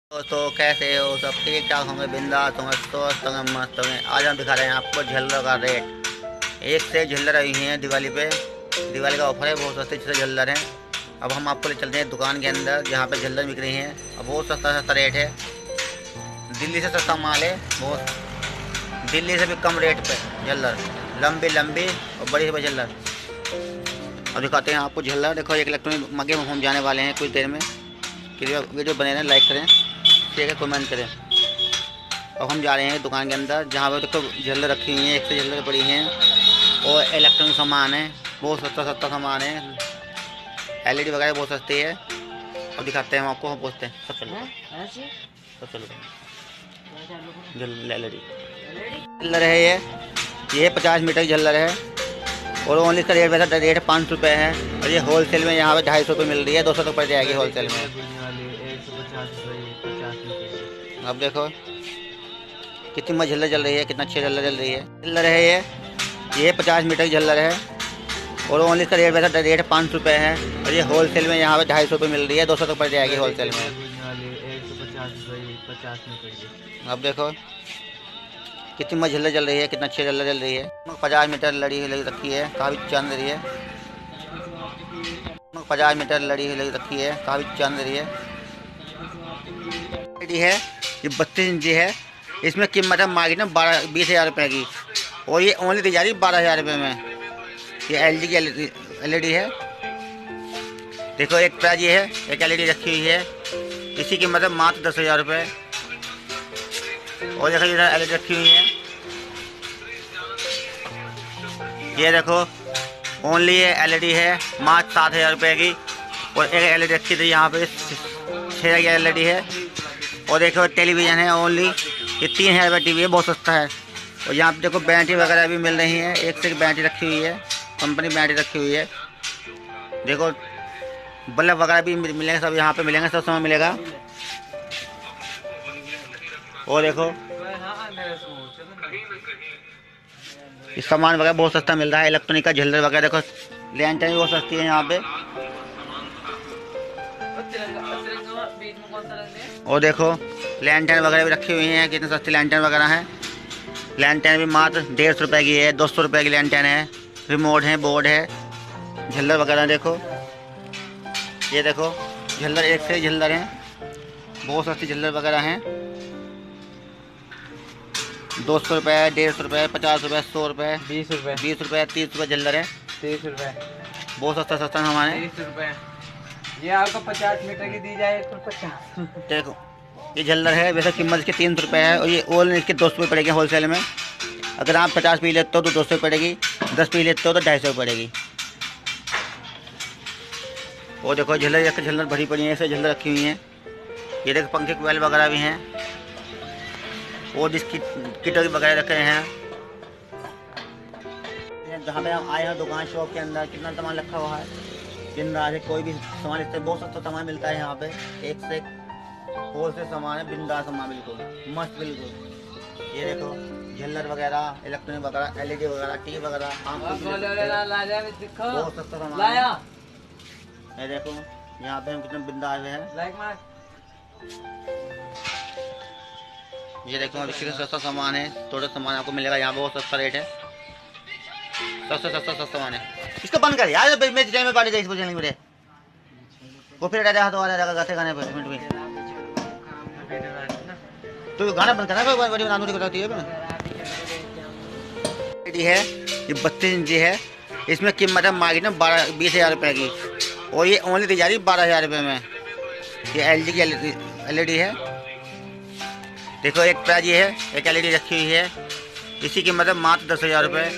दोस्तों कैसे हो सब ठीक ठाक होंगे बिंदास होंगे स्वस्थ होंगे मस्त होंगे। आज हम दिखा रहे हैं आपको झल्लर का रेट। एक से झल्लर आई हैं दिवाली पे। दिवाली का ऑफर है, बहुत सस्ते सस्ते झल्लर हैं। अब हम आपको ले चलते हैं दुकान के अंदर जहाँ पे झल्लर बिक रही हैं। अब बहुत सस्ता सस्ता रेट है, दिल्ली से सस्ता माल है, बहुत दिल्ली से भी कम रेट पे झल्लर, लंबी लंबी और बड़ी से बड़ी झल्लर। अब दिखाते हैं आपको झल्लर। देखो एक इलेक्ट्रॉनिक मगे हम जाने वाले हैं कुछ देर में। वीडियो बने रहें, लाइक करें, ठीक है, कमेंट करें। अब हम जा रहे हैं दुकान के अंदर जहाँ पर देखो झल्लर रखी हुई हैं, एक से झल्लर पड़ी हैं और इलेक्ट्रॉनिक सामान है, बहुत सस्ता सस्ता सामान है। एलईडी वगैरह बहुत सस्ती है। अब दिखाते हैं हम आपको, हम पूछते हैं सब चलो एलईडी झल्लर है ये 50 मीटर की झल्लर है और ओनली इसका रेट वैसा रेट 500 रुपये है। और ये होल सेल में यहाँ पे 250 रुपये मिल रही है, 200 तक पड़ जाएगी होल सेल में। अब देखो कितनी मस्त झल्लर चल रही है, कितना अच्छी झल्लर चल रही है। झल्लर है ये 50 मीटर की झल्लर है और ओनली इसका रेट वैसा रेट 500 रुपये है। और ये होल सेल में यहाँ पे 250 रुपये मिल रही है, 200 तक पड़ जाएगी होल सेल में। अब देखो कितनी मस्त झल्लर चल रही है, कितना अच्छी झल्लर चल रही है। 50 मीटर लड़ी रखी है, काफ़ी चंद रही है। 50 मीटर लड़ी रखी है, काफ़ी चंद रही है। ये 32 इंची है, इसमें कीमत है मार्केट में 20 हज़ार रुपये की और ये ओनली दी जा रही है 12 हज़ार रुपये में। ये एलजी की एलईडी है। देखो एक प्राइज ये है, एक एलईडी रखी हुई है, इसी कीमत है मात्र 10 हज़ार रुपये। और देखो इधर एलईडी रखी हुई है, ये देखो ओनली ये एलईडी है मात्र 7 हज़ार रुपये की। और एक एलईडी रखी थी यहाँ पे 6 हज़ार एलईडी है। और देखो टेलीविज़न है ओनली, ये 3 हज़ार रुपये टीवी है, बहुत सस्ता है। और यहाँ पे देखो बैटरी वगैरह भी मिल रही है, एक से एक बैटरी रखी हुई है, कंपनी बैटरी रखी हुई है। देखो बल्ब वगैरह भी मिलेंगे, सब यहाँ पे मिलेंगे, सब सामान मिलेगा। और देखो इस सामान वगैरह बहुत सस्ता मिल रहा है, इलेक्ट्रॉनिक का झल्लर वगैरह। देखो लैंटर्न भी बहुत सस्ती है यहाँ पे। और देखो लैंटर्न वगैरह भी रखी हुई हैं, कितनी सस्ती लैंटर्न वगैरह हैं। लैंटर्न भी मात्र 150 रुपये की है, 200 रुपये की लैंटर्न है। रिमोट है, बोर्ड है, झल्लर वगैरह देखो। ये देखो झल्लर एक से झल्लर हैं, बहुत सस्ती झल्लर वगैरह हैं। 200 रुपये, 150 रुपये, 50 रुपये, 100 रुपये, 20 रुपये, 20 रुपये, 30 रुपये झल्लर है। 30 रुपये, बहुत सस्ता सस्ता सामान है। 30 रुपये ये आपको 50 मीटर की दी जाए तो 50। देखो ये झल्लर है, वैसे कीमत इसकी 300 रुपये है और ये ओल इसके 200 रुपये पड़ेगी होल सेल में। अगर आप 50 पी लेते हो तो 200 पड़ेगी, 10 पी लेते हो तो 250 पड़ेगी। और देखो झल्लर भरी पड़ी है, ऐसे झल्लर रखी हुई हैं। ये देखो पंखे कोयल वगैरह भी हैं और जिसकी किट वगैरह रखे हैं। जहाँ पे हम आए हैं दुकान शॉप के अंदर, कितना सामान रखा हुआ है, दिन रात है, कोई भी सामान इससे बहुत सस्ता सामान मिलता है यहाँ पे। एक से होल से सामान है, बिंदास सामान, बिल्कुल मस्त बिल्कुल। ये देखो झल्लर वगैरह, इलेक्ट्रॉनिक वगैरह, एलईडी वगैरह, टीवी वगैरह, बहुत सस्ता सामान है। ये देखो यहाँ पे हम कितने बिंदास हैं। ये देखो इससे सस्ता सामान है, थोड़ा सामान आपको मिलेगा यहाँ पे, बहुत सस्ता रेट है, सस्ता सामान है। इसको बंद कर यार, मैं चैनल में पार्टी जाए, इसको चैनल में वो फिर हाथ वाला जाएगा गाते गाने पर मिनट में। तो गाना बंद करना है, बड़ी नानू को बताती है। ये 32 इंची है, इसमें कीमत है मार्केट में 20 हज़ार रुपये की और ये ओनली दी जा रही है 12 हज़ार रुपये में। ये एलजी की एलईडी है। देखो एक प्राइज ये है, एक एलईडी रखी हुई है, इसी कीमत है मात्र 10 हज़ार रुपये।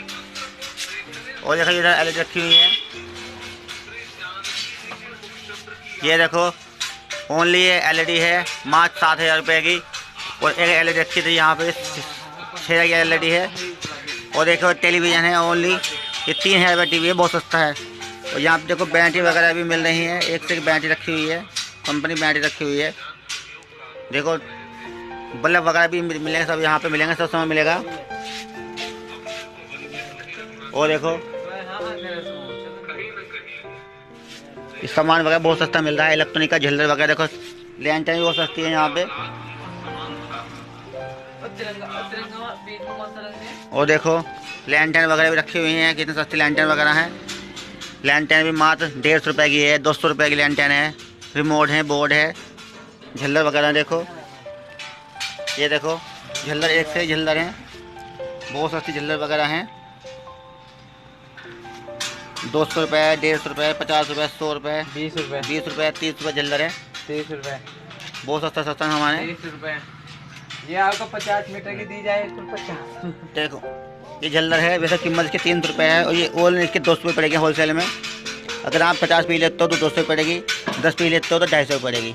और देखो इधर एलईडी रखी हुई है, ये देखो ओनली ये एलईडी है मात्र 7 हज़ार रुपये की। और एक एलईडी रखी थी यहाँ पे 6 हज़ार एलईडी है। और देखो टेलीविज़न है ओनली, ये 3 हज़ार रुपये टीवी है, बहुत सस्ता है। और यहाँ पे देखो बैटरी वगैरह भी मिल रही है, एक से एक बैटरी रखी हुई है, कंपनी बैटरी रखी हुई है। देखो बल्ब वगैरह भी मिलेंगे, सब यहाँ पे मिलेंगे, सब सामान मिलेगा। और देखो इस सामान वगैरह बहुत सस्ता मिल रहा है, इलेक्ट्रॉनिक का झल्लर वगैरह देखो लैंटर्न भी बहुत सस्ती है यहाँ पे। और देखो लैंटर्न वगैरह भी रखी हुई हैं, कितनी सस्ती लैंटर्न वगैरह हैं। लैंटर्न भी मात्र 150 रुपये की है, 200 रुपये की लैंटर्न है। रिमोट है, बोर्ड है, झल्लर वगैरह देखो। ये देखो झल्लर, एक से झल्लर हैं, बहुत सस्ती झल्लर वगैरह हैं। 200 रुपये, 150 रुपये, 50 रुपये, 100 रुपये, 20 रुपये, 30 रुपये झल्लर है। 30 रुपये, बहुत सस्ता सस्ता हमारे। 30 रुपये, ये आपको 50 मीटर की दी जाए तो 50। देखो ये झल्लर है, वैसे कीमत इसकी 3 रुपये है, और ये ओल इसके 200 रुपये पड़ेगी होलसेल में। अगर आप 50 पी लेते हो तो 200 पड़ेगी, 10 पी लेते हो तो 250 पड़ेगी।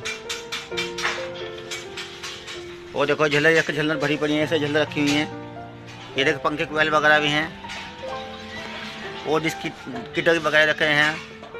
और देखो झल्लर, एक झल्लर भरी पड़ी है, ऐसे झल्लर रखी हुई हैं। ये देखो पंखे कोयल वगैरह भी हैं, और जिसकी किटर वगैरह रखे हैं।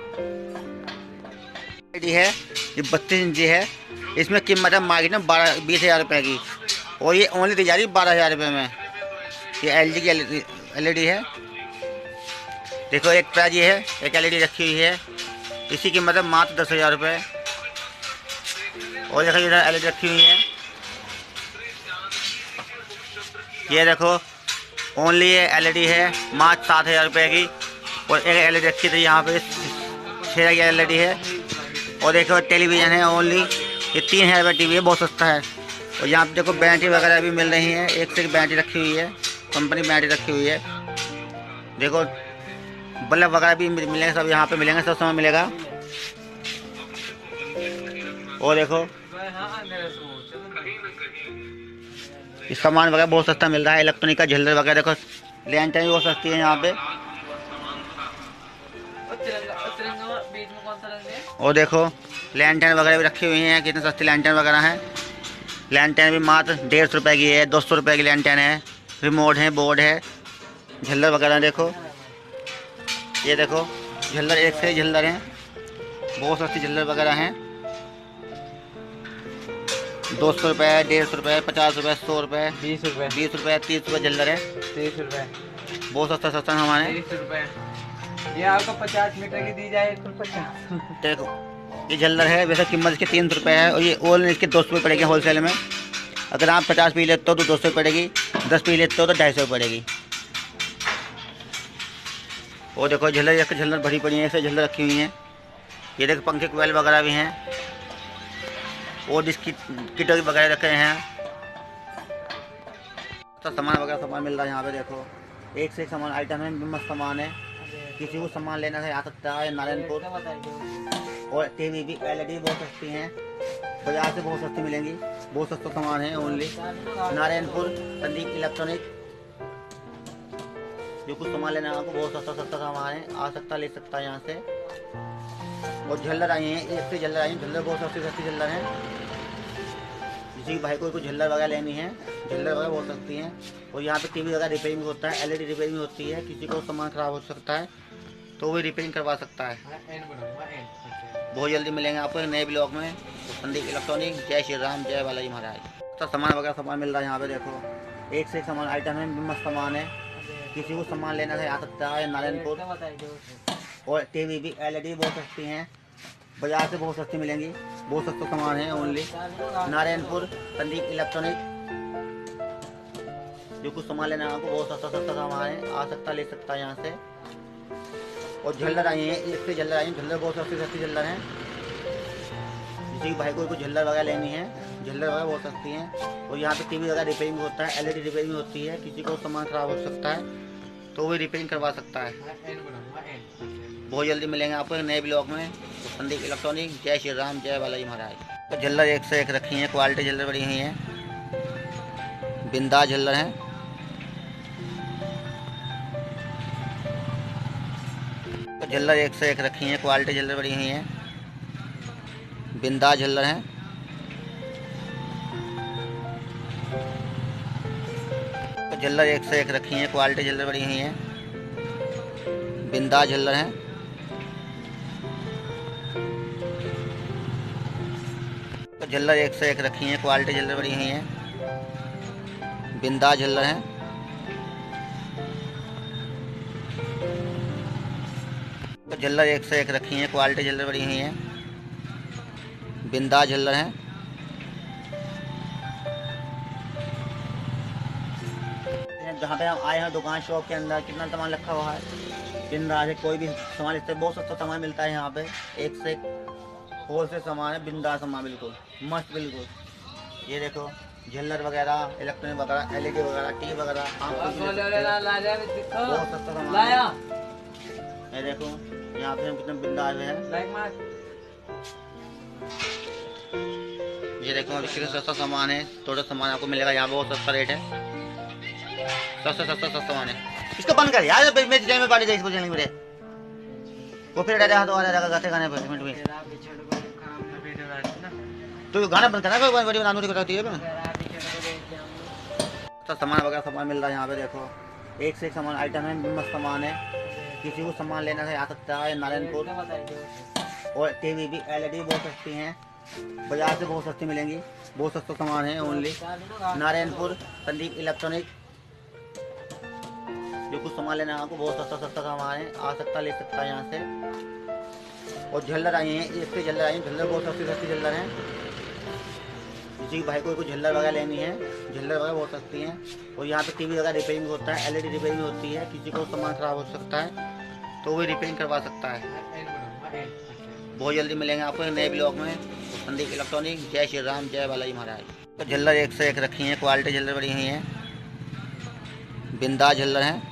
है ये 32 इंची है, इसमें कीमत है मार्केट में 20,000 रुपये की, और ये ओनली दी जा रही है 12,000 रुपये में। ये LG की LED है। देखो एक प्राइज ये है, एक LED रखी हुई है, इसी की कीमत है मात्र 10,000 रुपये। और देखो इधर LED रखी हुई है, ये देखो ओनली ये LED है मात्र 7,000 रुपये की। और एक LED रखी थी यहाँ पे 6 की LED है। और देखो टेलीविज़न है ओनली, ये 3,000 रुपये टीवी है, बहुत सस्ता है। और यहाँ पे देखो बैटरी वगैरह भी मिल रही है, एक से एक बैटरी रखी हुई है, कंपनी बैटरी रखी हुई है। देखो बल्ब वगैरह भी मिलेंगे, सब यहाँ पे मिलेंगे, सब सामान मिलेगा। और देखो इस सामान वगैरह बहुत सस्ता मिल रहा है, इलेक्ट्रॉनिक का झल्लर वगैरह। देखो लैंटर्न भी बहुत सस्ती है यहाँ पे। और देखो लैंटर्न वगैरह भी रखी हुई हैं, कितनी सस्ती लैंटर्न वगैरह हैं। लैंटर्न भी मात्र 150 रुपये की है, 200 रुपये की लैंटर्न है। रिमोट है, बोर्ड है, झल्लर वगैरह देखो। ये देखो झल्लर, एक से झल्लर हैं, बहुत सस्ती झल्लर वगैरह हैं। 200 रुपये, 150 रुपये, 50 रुपये, 100 रुपये, 20 रुपये, 30 रुपये झल्लर है। 30 रुपये, बहुत सस्ता सस्ता हमारे। 30 रुपये, ये आपको 50 मीटर की दी जाए तो 50। देखो ये झल्लर है, वैसे कीमत इसकी 3 रुपये है, और ये ओल इसके 200 रुपये पड़ेगी होलसेल में। अगर आप 50 पी लेते हो तो 200 पड़ेगी, 10 पी लेते हो तो 250 पड़ेगी। और देखो झल्लर, एक झल्लर भरी पड़ी है, ऐसे झल्लर रखी हुई हैं। ये देखो पंखे कोयल वगैरह भी हैं, और जिसकी किटर वगैरह रखे हैं, तो सामान वगैरह सामान मिल रहा है यहाँ पे। देखो एक से एक सामान आइटम है, मस्त सामान है। किसी को सामान लेना है आ सकता है नारायणपुर। और टीवी भी LED बहुत सस्ती हैं, बाजार से बहुत सस्ती मिलेंगी, बहुत सस्ता सामान है ओनली नारायणपुर संदीप इलेक्ट्रॉनिक। जो कुछ सामान लेना है आपको, बहुत सस्ता सस्ता सामान है, आ सकता ले सकता है यहाँ से। और झल्लर आई हैं, एक से झल्लर आई हैं, झल्लर बहुत सस्ती सस्ती झल्लर हैं। किसी भाई को कुछ झल्लर वगैरह लेनी है, झल्लर वगैरह बहुत सकती हैं। और यहाँ पे टीवी वगैरह रिपेयरिंग होता है, LED रिपेयरिंग होती है। किसी को सामान ख़राब हो सकता है तो वो रिपेयरिंग करवा सकता है। बहुत जल्दी मिलेंगे आपको एक नए ब्लॉग में। तो संदीप इलेक्ट्रॉनिक, जय श्री राम, जय बालाजी महाराज। तो सामान वगैरह सामान मिल रहा है यहाँ पे। देखो एक से एक सामान आइटम है, मस्त सामान है। किसी को सामान लेना है आ सकता है नारायणपुर। और टीवी भी LED बहुत सस्ती हैं, बाजार से बहुत सस्ती मिलेंगी, बहुत सस्ता सामान है ओनली नारायणपुर संदीप इलेक्ट्रॉनिक। जो कुछ सामान लेना है आपको, बहुत सस्ता सस्ता सामान है, आ सकता ले सकता है यहाँ से। और झल्लर आई हैं, एक से झल्लर आई हैं, झल्लर बहुत सस्ती सस्ती झल्लर हैं। किसी भाई को कुछ झल्लर वगैरह लेनी है, झल्लर वगैरह बहुत सस्ती हैं। और यहाँ पे टीवी वगैरह रिपेयरिंग होता है, LED रिपेयरिंग होती है। किसी को सामान ख़राब हो सकता है तो वो रिपेयरिंग करवा सकता है। बहुत जल्दी मिलेंगे आपको एक नए ब्लॉग में। तो संदीप इलेक्ट्रॉनिक, जय श्री राम, जय बालाजी महाराज। तो झल्लर एक से एक रखी हैं, क्वालिटी झल्लर बड़ी हुई हैं, बिंदास झल्लर हैं। तो झल्लर एक से एक रखी हैं, क्वालिटी झल्लर बड़ी हुई हैं, बिंदास झल्लर हैं। तो झल्लर एक से एक रखी हैं, क्वालिटी झल्लर बड़ी हुई हैं, बिंदास झल्लर हैं। तो झल्लर एक से एक रखी हैं, क्वालिटी झल्लर बड़ी हुई हैं, बिंदास झल्लर हैं। तो झल्लर एक से एक रखी हैं, क्वालिटी झल्लर बड़ी हुई हैं, बिंदास झल्लर हैं। हैं जहाँ पे हम आए हैं दुकान शॉप के अंदर, कितना सामान रखा हुआ है बिंदास है। कोई भी सामान इससे बहुत सस्ता सामान मिलता है यहाँ पे, एक से होल से सामान है, बिंदास सामान बिल्कुल मस्त बिल्कुल। ये देखो झल्लर वगैरह, इलेक्ट्रॉनिक वगैरह, एलईडी वगैरह, टीवी वगैरह, बहुत सस्ता सामान है। ये देखो यहाँ पे हम कितने बिंदास हैं। ये देखो इसके सस्ता सामान है, थोड़ा सामान आपको मिलेगा यहाँ पे, बहुत सस्ता रेट है, सस्ता सामान है। इसको बंद कर यार, मेरे जेल में पानी दे, इसको जेल में मेरे वो फिर डरा तो आ जाएगा गाते गाने पर मिनट में। तो गाना बंद करना, कोई बड़ी बनानी होती है तो सामान वगैरह सामान मिल रहा है यहाँ पे। देखो एक से एक सामान आइटम है, मस्त सामान है, किसी को सामान लेना है आ सकता है। नारायणपुर और टीवी भी एलईडी बहुत सस्ती हैं, बाजार से बहुत सस्ती मिलेंगी, बहुत सस्ता सामान है ओनली नारायणपुर संदीप इलेक्ट्रॉनिक। जो कुछ सामान लेना है आपको बहुत सस्ता सामान है, आ सकता ले सकता है यहाँ से। और झल्लर आई हैं, इसके झल्लर आई हैं, झल्लर बहुत सस्ती झल्लर हैं। किसी भाई को झल्लर वगैरह लेनी है, झल्लर वगैरह बहुत सस्ती हैं। और यहाँ पे टीवी वगैरह रिपेयरिंग होता है, एलईडी रिपेयरिंग होती है, किसी को सामान खराब हो सकता है तो वो रिपेयरिंग करवा सकता है। बहुत जल्दी मिलेंगे आपको नए ब्लॉग में संदीप इलेक्ट्रॉनिक। जय श्री राम, जय बालाजी महाराज। तो झल्लर एक से एक रखी हैं, क्वालिटी झल्लर बड़ी हुई हैं, बिंदास झल्लर हैं।